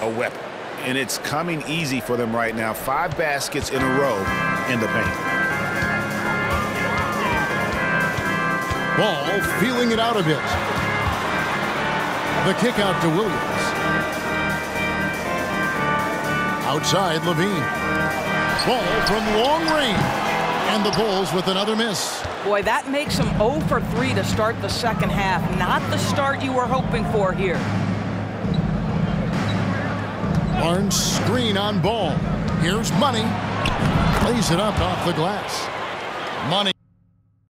a weapon. And it's coming easy for them right now. 5 baskets in a row in the paint. Ball feeling it out a bit. The kick out to Williams. Outside, Levine. Ball from long range. And the Bulls with another miss. Boy, that makes them 0 for 3 to start the second half. Not the start you were hoping for here. Barnes screen on Ball. Here's Money. Plays it up off the glass. Money.